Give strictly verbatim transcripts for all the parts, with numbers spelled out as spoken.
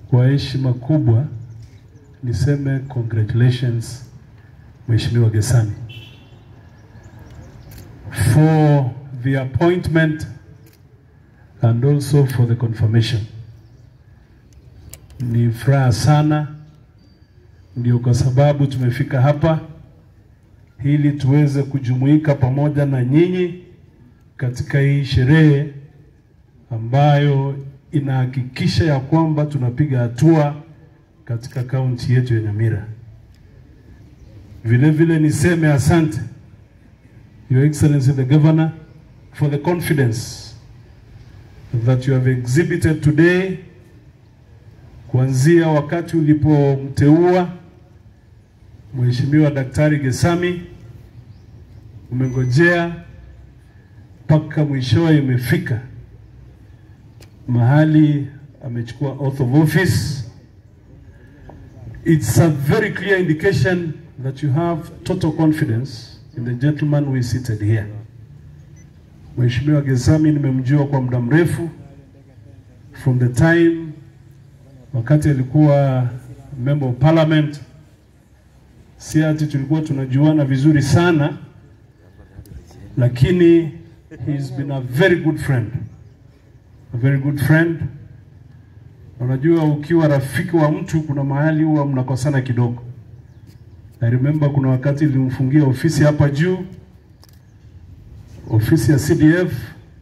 kwa heshima kubwa niseme congratulations Mheshimiwa Gesami for the appointment and also for the confirmation. Ni furaha sana, ndio kwa sababu tumefika hapa ili tuweze kujumuika pamoja na nyinyi katika hii sherehe ambayo inahakikisha ya kwamba tunapiga hatua katika kaunti yetu ya Nyamira. Vile vile niseme asante Your Excellency the Governor for the confidence that you have exhibited today, kuanzia wakati ulipomteua Mheshimiwa Daktari Gesami, umengojea mpaka mwishowe imefika mahali amechukua oath of office. It's a very clear indication that you have total confidence in the gentleman we seated here. Mheshimiwa Gesami nimemjua kwa muda mrefu, from the time wakati alikuwa member of parliament. Si ati tulikuwa tunajuana vizuri sana, lakini he's been a very good friend. A very good friend. Unajua ukiwa rafiki wa mtu kuna mahali huwa mnakosana kidogo. I remember kuna wakati nilimfungia ofisi hapa juu, ofisi ya C D F,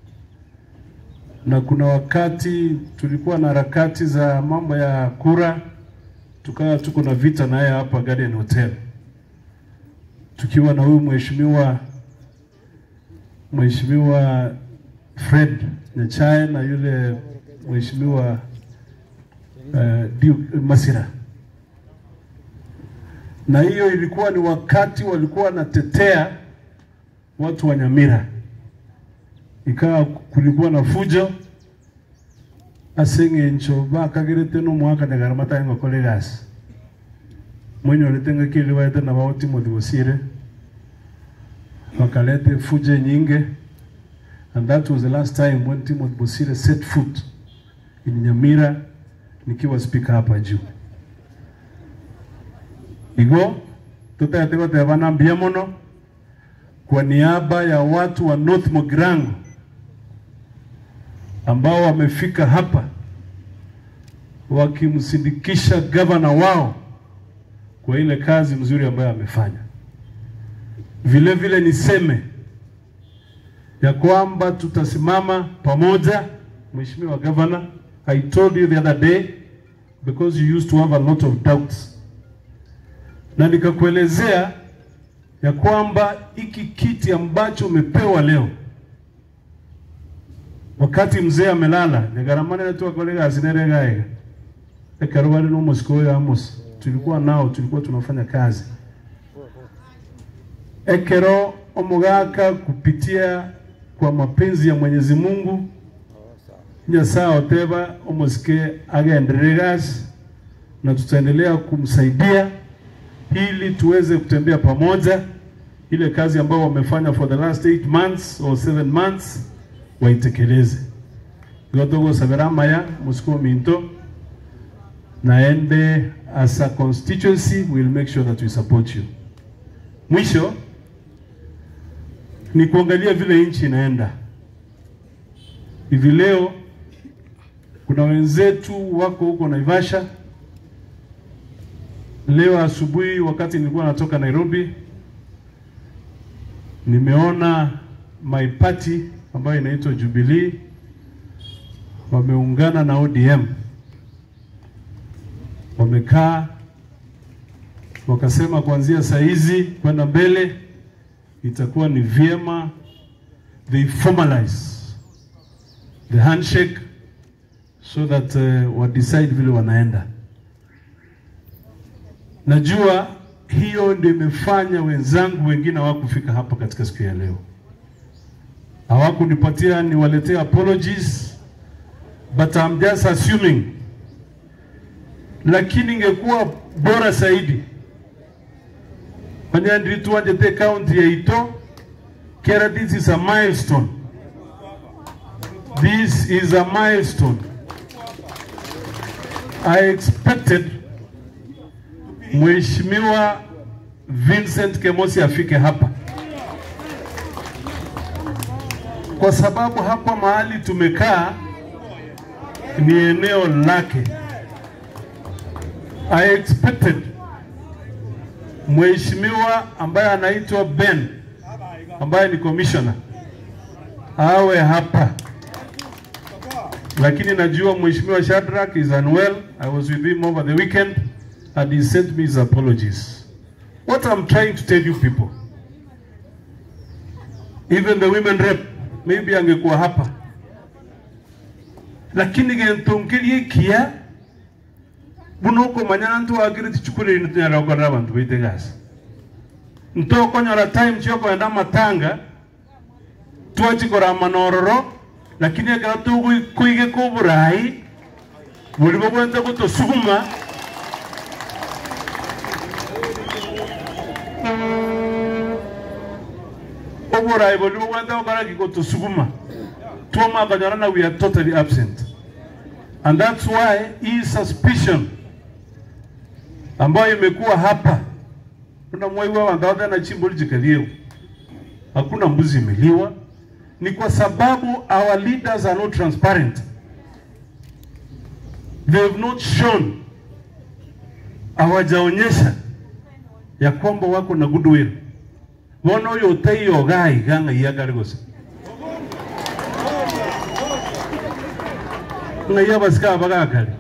na kuna wakati tulikuwa na harakati za mambo ya kura, tukawa tuko na vita naye hapa Garden Hotel, tukiwa na huyu mheshimiwa mheshimiwa Fred Nyachae na yule mheshimiwa uh, Masira. Na hiyo ilikuwa ni wakati walikuwa wanatetea watu wa Nyamira. Ikawa kulikuwa na fujo, asenge ncho bakagirete no mwaka nagaramata ngo kolegas mwenye oletenga kile waete na bauti modibosire wakalete fujo nyingi, and that was the last time when Timothy Bosire set foot in Nyamira nikiwa speaker hapa juu. Igo tutayatewa tebana mbiamono kwa niaba ya watu wa North Mogirango ambao wamefika hapa wakimsindikisha governor wao kwa ile kazi mzuri ambayo amefanya. Vile vile niseme ya kwamba tutasimama pamoja. Mheshimiwa Governor, I told you the other day because you used to have a lot of doubts, na nikakuelezea ya kwamba hiki kiti ambacho umepewa leo, wakati mzee amelala nigaramana na tu kolega asineregaega ekarubali no Moscow ya Amos, tulikuwa nao, tulikuwa tunafanya kazi ekero omugaka kupitia kwa mapenzi ya Mwenyezi Mungu nyasa oteba omoske agenderegas, na tutaendelea kumsaidia ili tuweze kutembea pamoja. Ile kazi ambayo wamefanya for the last eight months or seven months waitekeleze. Gotogo saberama ya Moscow Minto naende as a constituency we'll make sure that we support you. Mwisho ni kuangalia vile nchi inaenda. Hivi leo kuna wenzetu wako huko Naivasha. Leo asubuhi wakati nilikuwa natoka Nairobi nimeona my party ambayo inaitwa Jubilee wameungana na O D M. Wamekaa wakasema kuanzia saa hizi kwenda mbele itakuwa ni vyema they formalize the handshake so that uh, wa decide vile wanaenda. Najua hiyo ndio imefanya wenzangu wengine hawakufika hapa katika siku ya leo. Hawakunipatia niwaletee apologies, but I'm just assuming. Lakini ingekuwa bora zaidi Panyandri tuanjete county ya Ito kera, this is a milestone. This is a milestone. I expected Mheshimiwa Vincent Kemosi afike hapa, kwa sababu hapa mahali tumekaa ni eneo lake. I expected Mheshimiwa ambaye anaitwa Ben, ambaye ni commissioner, awe hapa, lakini najua Mheshimiwa Shadrack is unwell. I was with him over the weekend and he sent me his apologies. What I'm trying to tell you people, even the women rep maybe angekuwa hapa, lakini gentongerie kia bunoko manyana ntu agire tichukure ni tunyara kwa abantu bite gas ntoko nyora time choko enda matanga tuachikora manororo, lakini agara tu kuige ko burai buri bobonza ko suguma oburai buri bobonza ko ko suguma tuoma kanyarana. We are totally absent, and that's why hii suspicion ambayo imekuwa hapa, kuna mwewe wa ndao na chimbo lijikaliyo, hakuna mbuzi imeliwa, ni kwa sababu our leaders are not transparent. They have not shown, hawajaonyesha ya kwamba wako na goodwill. Wana yote hiyo gai ganga iyagarigose na yabasika bagakali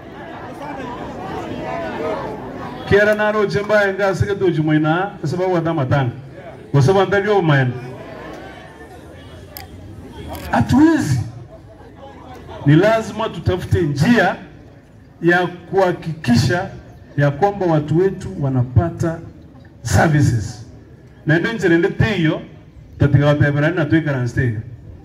kera naro chemba enga sike doji moina sababu wa damatanga kwa sababu ndalio maana hatuwezi. Ni lazima tutafute njia ya kuhakikisha ya kwamba watu wetu wanapata services, na ndio njerendete hiyo tatika wateberani na tuwe karanstega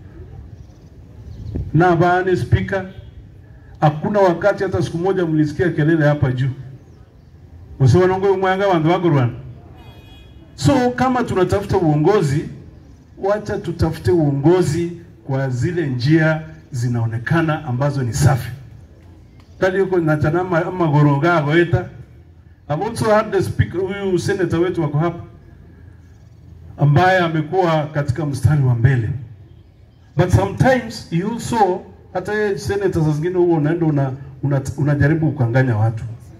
na baani speaker. Hakuna wakati hata siku moja mlisikia kelele hapa juu usiwe nongo mwanga wandu wagurwana. So kama tunatafuta uongozi, wacha tutafute uongozi kwa zile njia zinaonekana ambazo ni safi. Tali yuko natanama ama goronga goeta. I've also had the speaker, huyu senator wetu wako hapa, ambaye amekuwa katika mstari wa mbele. But sometimes you also, hata ye senator saa zingine huo unaenda una, una, unajaribu kukanganya watu.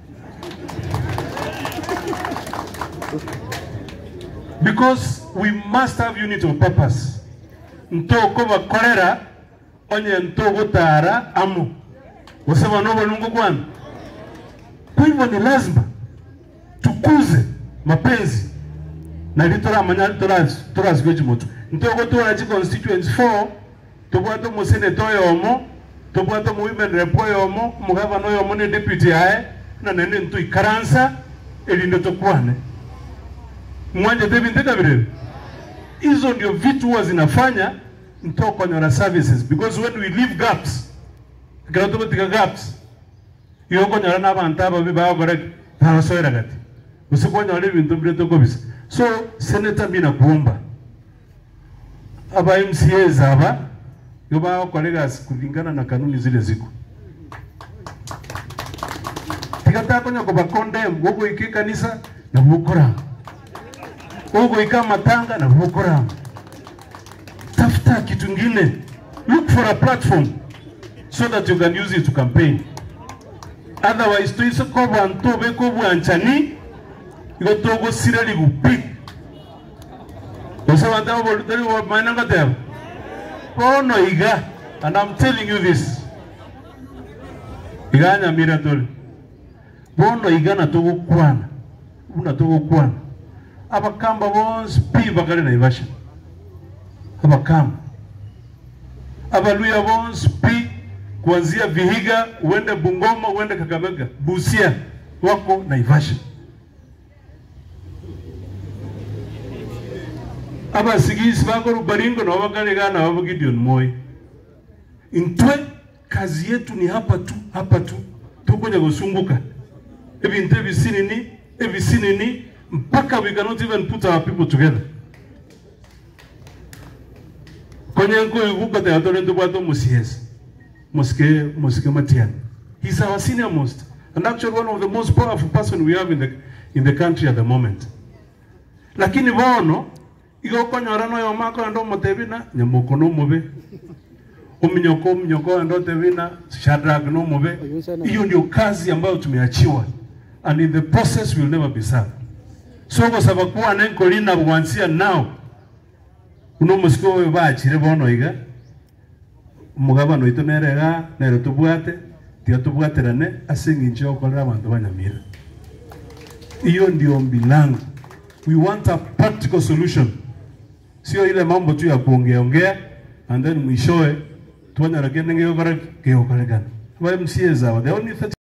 Because we must have unity of purpose. Ntoko wa korera onye ntoko tara amu wasema nobo nungu kwani. Kwa hivyo ni lazima tukuze mapenzi na litora manyali torazi torazi kweji motu. Ntoko tuwa nachi constituents four tobuato mu senator yomo, tobuato mu women rep yomo, mu governor yomo ne deputy ae na nene ntu ikaransa eli ndoto kwane. Mwanje tebi ndeka vile. Hizo ndio vitu huwa zinafanya ntoko nyora services, because when we leave gaps, gratuito tika gaps, yoko nyora na bantaba biba gore na soira gati. Usiko nyora bintu bireto kobisa. So senator bina kuomba aba M C As aba yoba colleagues kulingana na kanuni zile ziko. Tikata konya ko bakondem gogo iki kanisa na bukora. Gogo ika matanga na bukora. Tafuta kitu ngine. Look for a platform so that you can use it to campaign. Otherwise to iso ko bantu be ko bwanchani go togo sirali gupi. Osa wanda bolutari wa mananga teo. Kono iga, and I'm telling you this. Iga nya miratoli. Bono iga na togo kwana. Una togo kwana. Aba kamba bons pi bakare na Ivasha. Aba kamba. Aba luya bons pi kuanzia Vihiga uende Bungoma uende Kakamega, Busia wako na Ivasha. Aba sigisi bako rubaringo na wabakare gana wabagidion moi. Intwe kazi yetu ni hapa tu, hapa tu. Tukoja kusunguka. Ebi inte visini ni, ebi visini ni, mpaka we cannot even put our people together. Kwenye nko yukuka te atore ndubato musiesi. Moske, moske matiani. He's our senior most. and actually one of the most powerful person we have in the in the country at the moment. Lakini bono igo konyora no yomako ndo motebina nyamoko no mube uminyoko uminyoko ndo tebina Shadrach no mube. Hiyo ndio kazi ambayo tumeachiwa, and in the process will never be served. So kwa sababu kwa nenko lina kuanzia now uno musiko we baachire bono iga mugabano itonerega nero tubwate tio tubwaterane asingincho okorera abantu banyamira. Hiyo ndio ombi langu. We want a practical solution. Sio ile mambo tu ya kuongea ongea and then mwishoe tuone rakene ngeo kora keo kora kana. Wao msieza, the only